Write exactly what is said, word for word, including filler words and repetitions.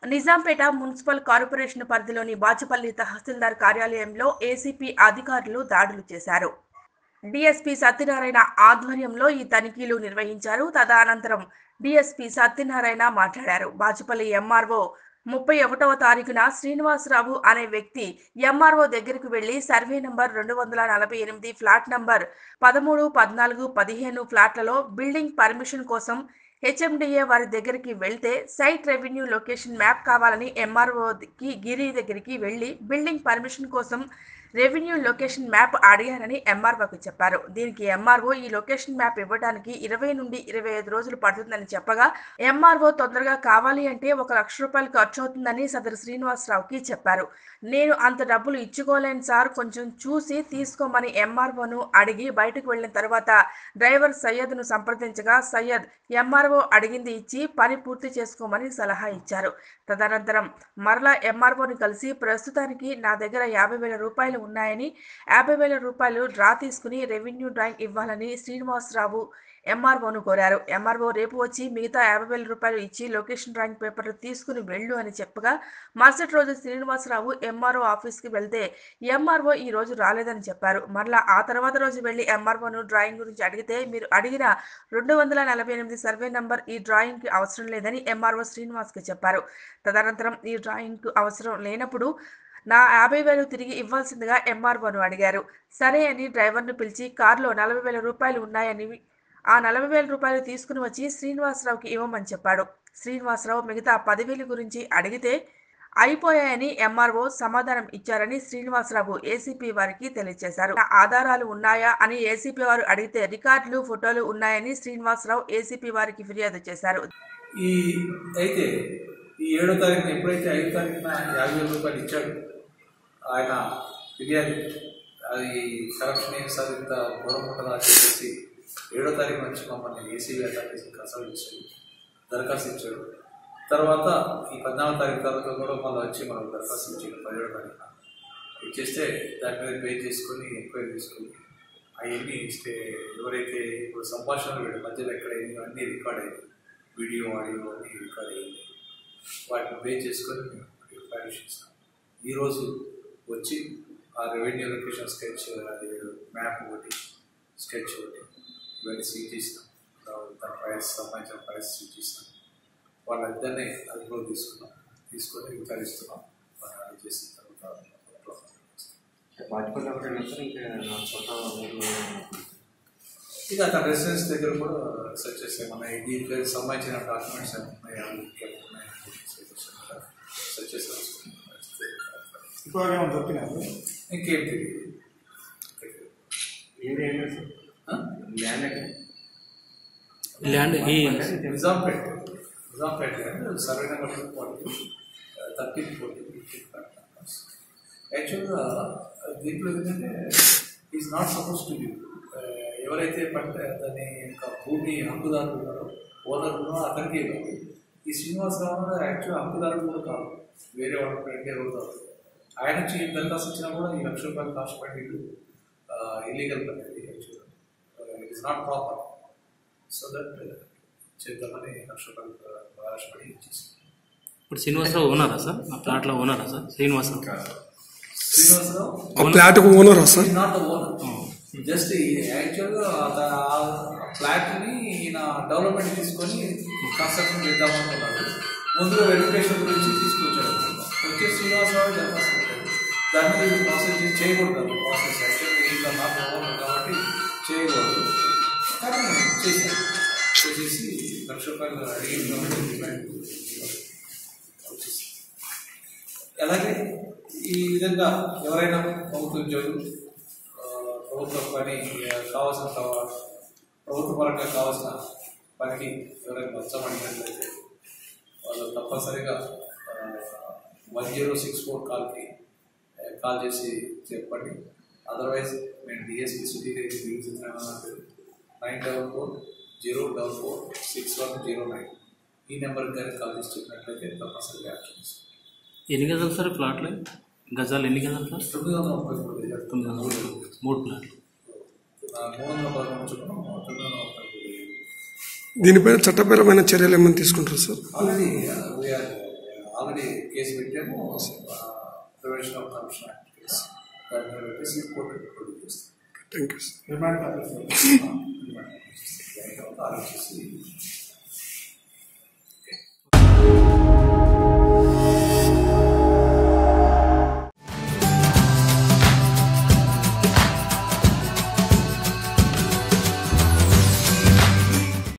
Nizampet municipal corporation పరిధిలోని బాచుపల్లి తహసీల్దార్ కార్యాలయంలో ACP అధికారులు దాడులు చేశారు. డీఎస్పీ సత్యనారాయణ ఆధ్వర్యంలో ఈ తనిఖీలు నిర్వహించారు. తదనంతరం డీఎస్పీ సత్యనారాయణ మాట్లాడారు. బాచుపల్లి ఎంఆర్ఓ ముప్పై ఒకటవ తారీఖున శ్రీనివాసరావు అనే వ్యక్తి ఎంఆర్ఓ దగ్గరకు వెళ్లి సర్వే నంబర్ రెండు వందల నలభై ఎనిమిది ఫ్లాట్ నంబర్ పదమూడు పద్నాలుగు పదిహేను ఫ్లాట్లలో బిల్డింగ్ పర్మిషన్ కోసం హెచ్ఎండిఏ వారి దగ్గరికి వెళ్తే సైట్ రెవెన్యూ లొకేషన్ మ్యాప్ కావాలని ఎంఆర్ఓకి గిరి దగ్గరికి వెళ్లి బిల్డింగ్ పర్మిషన్ కోసం రెవెన్యూ లొకేషన్ మ్యాప్ అడిగారని ఎంఆర్ఓకి చెప్పారు. దీనికి ఎంఆర్ఓ ఈ లొకేషన్ మ్యాప్ ఇవ్వడానికి ఇరవై నుండి ఇరవై ఐదు రోజులు పడుతుందని చెప్పగా ఎంఆర్ఓ తొందరగా కావాలి అంటే ఒక లక్ష రూపాయలు ఖర్చు అవుతుందని సదరు శ్రీనివాసరావుకి చెప్పారు. నేను అంత డబ్బులు ఇచ్చుకోలేను సార్, కొంచెం చూసి తీసుకోమని ఎంఆర్ఓను అడిగి బయటకు వెళ్లిన తర్వాత డ్రైవర్ సయ్యద్ను సంప్రదించగా సయ్యద్ ఎంఆర్ఓ అడిగింది ఇచ్చి పని పూర్తి చేసుకోమని సలహా ఇచ్చారు. తదనంతరం మరలా ఎంఆర్ఓని కలిసి ప్రస్తుతానికి నా దగ్గర యాభై వేల రూపాయలు ఉన్నాయని యాభై వేల రూపాయలు డ్రా తీసుకుని రెవెన్యూ డ్రాయింగ్ ఇవ్వాలని శ్రీనివాసరావు ఎంఆర్ఓను కోరారు. ఎంఆర్ఓ రేపు వచ్చి మిగతా యాభై వేల రూపాయలు ఇచ్చి లొకేషన్ డ్రాయింగ్ పేపర్లు తీసుకుని వెళ్ళు అని చెప్పగా మరుసటి రోజు శ్రీనివాసరావు ఎంఆర్ఓ ఆఫీస్కి వెళ్తే ఎంఆర్ఓ ఈ రోజు రాలేదని చెప్పారు. మరలా ఆ తర్వాత రోజు వెళ్లి ఎంఆర్ఓను డ్రాయింగ్ గురించి అడిగితే మీరు అడిగిన రెండు వందల నలభై ఎనిమిది సర్వే నంబర్ ఈ డ్రాయింగ్కి అవసరం లేదని ఎంఆర్ఓ శ్రీనివాస్కి చెప్పారు. తదనంతరం ఈ డ్రాయింగ్కు అవసరం లేనప్పుడు నా యాభై వేలు తిరిగి ఇవ్వాల్సిందిగా ఎంఆర్ఓను అడిగారు. సరే అని డ్రైవర్ను పిలిచి కారులో నలభై వేల రూపాయలు ఉన్నాయని ఆ నలభై వేల రూపాయలు తీసుకుని వచ్చి శ్రీనివాసరావుకి ఇవ్వమని చెప్పాడు. శ్రీనివాసరావు మిగతా పదివేలు గురించి అడిగితే అయిపోయాయని ఎంఆర్ఓ సమాధానం ఇచ్చారని శ్రీనివాసరావు ఏసీపీ వారికి తెలియజేశారు. ఆధారాలు ఉన్నాయా అని ఏసీపీ వారు అడిగితే రికార్డులు ఫోటోలు ఉన్నాయని శ్రీనివాసరావు ఏసీపీ వారికి ఫిర్యాదు చేశారు. ఈ అయితే ఈ ఏడో తారీఖున ఎప్పుడైతే ఐదో తారీఖున యాభై వేల రూపాయలు ఇచ్చాడు ఆయన ఫిర్యాదు, అది కరప్షన్ ఏం సార్ ఇంత ఘోరం ఉంటుందా అని చెప్పేసి ఏడో తారీఖు నుంచి మమ్మల్ని ఏసీబీ అటాక్ కన్సల్ట్ ఇచ్చాడు, దరఖాస్తు ఇచ్చాడు. తర్వాత ఈ పద్నాలుగు తారీఖు తర్వాత కూడా మళ్ళీ వచ్చి మనకు దరఖాస్తు ఇచ్చాడు పదిహేడు తారీఖున ఇచ్చేస్తే దాని మీద పే చేసుకొని ఎంక్వైరీ చేసుకొని అవన్నీ ఇస్తే ఎవరైతే ఇప్పుడు సంభాషణలు వీడి మధ్యలో ఎక్కడ అన్నీ రికార్డ్ అయ్యింది, వీడియో ఆడియో అన్నీ రికార్డ్ అయ్యింది, వాటిని పే చేసుకొని మేము ఫైల్ చేస్తాం. ఈరోజు వచ్చి ఆ రెవెన్యూ లొకేషన్ స్కెచ్, అది మ్యాప్ ఒకటి, స్కెచ్ ఒకటి ఇవన్నీ సీజ్ చేసినాం. దాని ప్రైస్ సంబంధించిన ప్రైస్ సీజ్ చేసినాం. వాళ్ళిద్దరినీ అదుపులో తీసుకున్నాం, తీసుకొని విచారిస్తున్నాం. వాళ్ళు చేసిన తర్వాత ఇది అతని రెసిడెన్స్ దగ్గర కూడా సెర్చ్ చేసాం. మన దీనికి సంబంధించిన డాక్యుమెంట్స్ ఏమున్నాయి, సెర్చ్ చేసి ఇంకేం తెలియదు. Nizampet Nizampet survey number thirty forty యాక్చువల్గా దీంట్లో ఏంటంటే is not supposed to be ఎవరైతే పంట దాని యొక్క భూమి హక్కుదారులు ఉన్నారో ఓనర్ ఉన్నారో అతనికి ఇవ్వాలి. ఈ శ్రీనివాసరావు యాక్చువల్ హక్కుదారులు కూడా కాదు, వేరే వాళ్ళ ఫ్రెండ్ ఎవరు ఆయన నుంచి దరఖాస్తు వచ్చినా కూడా ఈ లక్ష రూపాయలు కాస్ట్ పడి ఇల్లీగల్ పని యాక్చువల్గా it is not proper. So that చేద్దామని లక్ష రూపాయలు ఆశపడి ఇచ్చేసి. ఇప్పుడు శ్రీనివాసరావు ఓనరా సార్? ఆ ప్లాట్లో ఓనరా సార్ శ్రీనివాసరావు? శ్రీనివాసరావు ప్లాట్కు ఓనరా sir? Not the owner, just యాక్చువల్గా ఆ ఫ్లాట్ని ఈయన డెవలప్మెంట్ తీసుకొని కన్స్ట్రక్షన్ చేద్దామనుకున్నాడు. ముందుగా వెరిఫికేషన్ గురించి తీసుకొచ్చాడు. వచ్చే శ్రీనివాసరావు దరఖాస్తు పెట్టాడు. దాని మీద ప్రాసెస్ చేయకూడదు. ప్రాసెస్ యాక్చువల్గా ఈయన నాట్ ఓనర్ కాబట్టి చేయకూడదు, కానీ చేశాడు. చేసేసి లక్ష రూపాయలు అడిగింది కాబట్టి వచ్చేసి. అలాగే ఈ విధంగా ఎవరైనా ప్రభుత్వ ఉద్యోగులు ప్రభుత్వ పని కావాల్సిన ప్రభుత్వ పరంగా కావాల్సిన పనికి ఎవరైనా మొత్తం అడిగినట్లయితే వాళ్ళు తప్పనిసరిగా వన్ జీరో సిక్స్ ఫోర్ కాల్కి కాల్ చేసి చెప్పండి. అదర్వైజ్ నేను DSP city nine double four zero double four six one zero nine ఈ నెంబర్కి కానీ కాల్ చేసి చెప్పినట్లయితే తప్పనిసరిగా యాక్షన్ ఇస్తాం. ఎన్ని గజాలు సార్ ప్లాట్లు? గజాలు ఎన్ని గజాలు సార్? తొమ్మిది వందల ముప్పై మూడు తొమ్మిది వందల మూడు ప్లాట్లు మూడు వందల పదకొండు చుట్టూ తొమ్మిది వందల ముప్పై మూడు. దీనిపైన చట్టపరమైన చర్యలు ఏమైనా తీసుకుంటారు సార్? ఆల్రెడీ ఆల్రెడీ కేసు పెట్టాము, prevention of corruption act case, దాని మీద పెట్టేసి కోర్టు ప్రొడ్యూస్ చేస్తాం. Thank you. రిమాండ్ ఆలోచించి